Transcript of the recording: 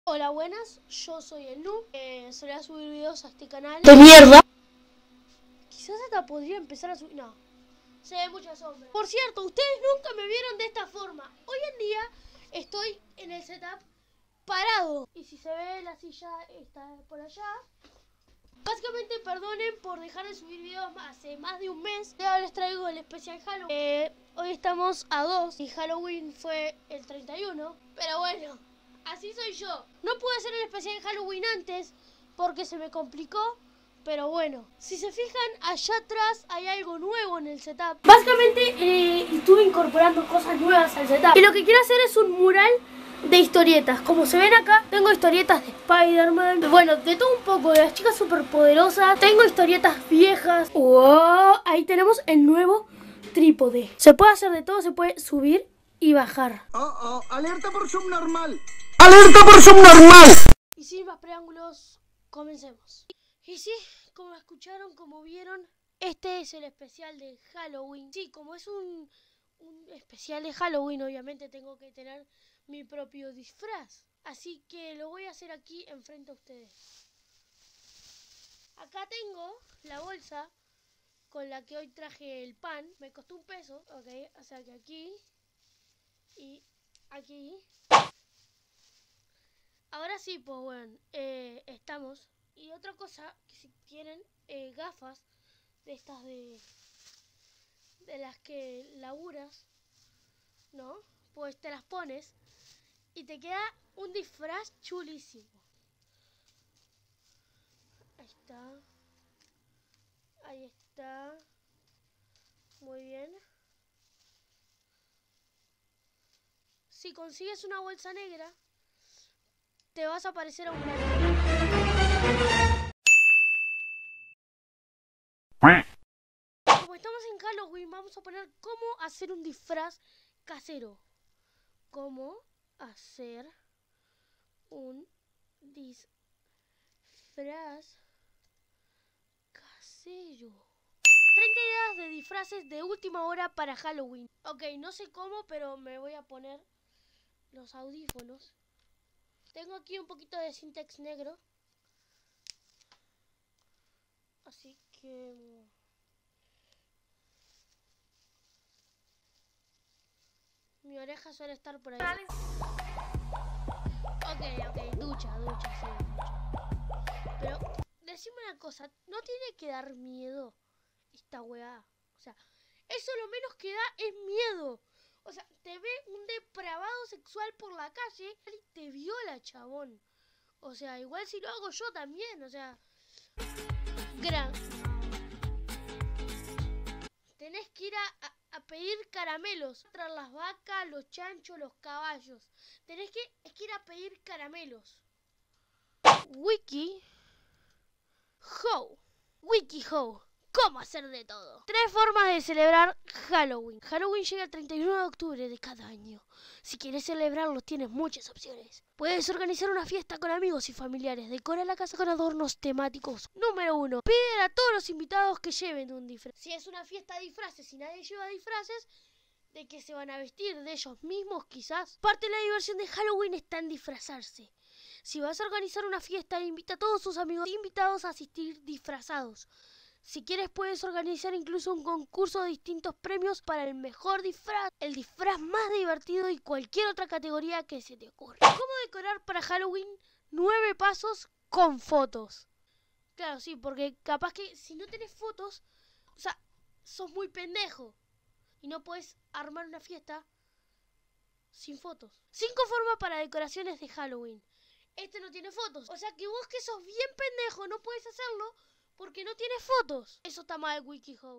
Hola, buenas, yo soy el Nu. Solía subir videos a este canal. ¡De mierda! Quizás hasta podría empezar a subir... No, se ve mucha sombra. Por cierto, ustedes nunca me vieron de esta forma. Hoy en día estoy en el setup parado. Y si se ve, la silla está por allá. Básicamente, perdonen por dejar de subir videos hace más de un mes. Ahora les traigo el especial Halloween. Hoy estamos a 2 y Halloween fue el 31. Pero bueno, así soy yo. No pude hacer el especial Halloween antes porque se me complicó. Pero bueno, si se fijan, allá atrás hay algo nuevo en el setup. Básicamente estuve incorporando cosas nuevas al setup. Y lo que quiero hacer es un mural de historietas. Como se ven acá, tengo historietas de Spider-Man. Bueno, de todo un poco, de las chicas superpoderosas. Tengo historietas viejas. ¡Wow! Ahí tenemos el nuevo trípode. Se puede hacer de todo, se puede subir y bajar. ¡Alerta por subnormal! ¡Alerta por subnormal! Y sin más preámbulos, comencemos. Y sí, como escucharon, como vieron, este es el especial de Halloween. Sí, como es un especial de Halloween, obviamente tengo que tener mi propio disfraz. Así que lo voy a hacer aquí enfrente a ustedes. Acá tengo la bolsa con la que hoy traje el pan. Me costó $1, ok. O sea que aquí y aquí. Ahora sí, pues bueno, estamos. Y otra cosa, que si quieren gafas de estas de las que laburas, ¿no? Pues te las pones y te queda un disfraz chulísimo. Ahí está. Ahí está. Muy bien. Si consigues una bolsa negra, te vas a parecer a un Como estamos en Halloween, vamos a poner cómo hacer un disfraz casero. Cómo hacer un disfraz casero. 30 ideas de disfraces de última hora para Halloween. Ok, no sé cómo, pero me voy a poner los audífonos. Tengo aquí un poquito de Syntex negro. Así que... mi oreja suele estar por ahí. Ok, ducha, sí, ducha. Pero, decime una cosa, ¿no tiene que dar miedo esta weá? O sea, eso lo menos que da es miedo. O sea, te ve un depravado sexual por la calle y te viola, chabón. O sea, igual si lo hago yo también, o sea... Tenés que ir a pedir caramelos. Tras las vacas, los chanchos, los caballos. Tenés que ir a pedir caramelos. Wiki How. ¿Cómo hacer de todo? 3 formas de celebrar Halloween. Halloween llega el 31 de octubre de cada año. Si quieres celebrarlo, tienes muchas opciones. Puedes organizar una fiesta con amigos y familiares. Decora la casa con adornos temáticos. Número 1. Pide a todos los invitados que lleven un disfraz. Si es una fiesta de disfraces y nadie lleva disfraces, ¿de qué se van a vestir? ¿De ellos mismos, quizás? Parte de la diversión de Halloween está en disfrazarse. Si vas a organizar una fiesta, invita a todos tus amigos invitados a asistir disfrazados. Si quieres, puedes organizar incluso un concurso de distintos premios para el mejor disfraz, el disfraz más divertido y cualquier otra categoría que se te ocurra. ¿Cómo decorar para Halloween? 9 pasos con fotos. Claro, sí, porque capaz que si no tenés fotos, o sea, sos muy pendejo y no puedes armar una fiesta sin fotos. 5 formas para decoraciones de Halloween. Este no tiene fotos, o sea que vos que sos bien pendejo no puedes hacerlo porque no tienes fotos. Eso está mal, WikiHow.